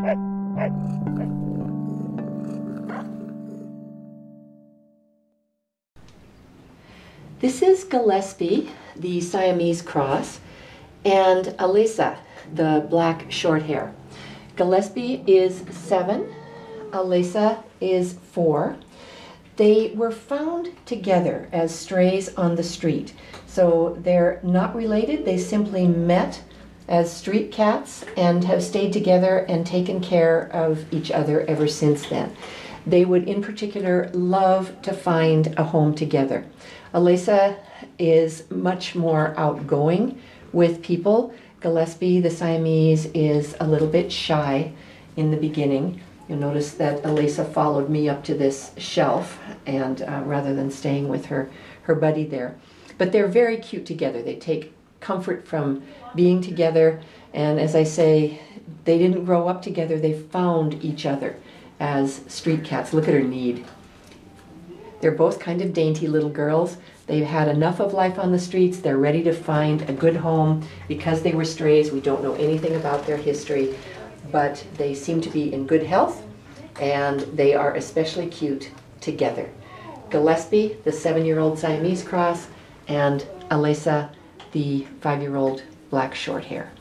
This is Gillespie, the Siamese cross, and Alyssa, the black short hair. Gillespie is 7, Alyssa is 4. They were found together as strays on the street. So they're not related, they simply met as street cats and have stayed together and taken care of each other ever since then. They would in particular love to find a home together. Alyssa is much more outgoing with people. Gillespie, the Siamese, is a little bit shy in the beginning. You'll notice that Alyssa followed me up to this shelf and rather than staying with her buddy there. But they're very cute together. They take comfort from being together, and as I say, they didn't grow up together, they found each other as street cats. Look at her knead. They're both kind of dainty little girls. They've had enough of life on the streets. They're ready to find a good home. Because they were strays, we don't know anything about their history, but they seem to be in good health, and they are especially cute together. Gillespie, the 7-year-old Siamese cross, and Alyssa, the 5-year-old black short hair.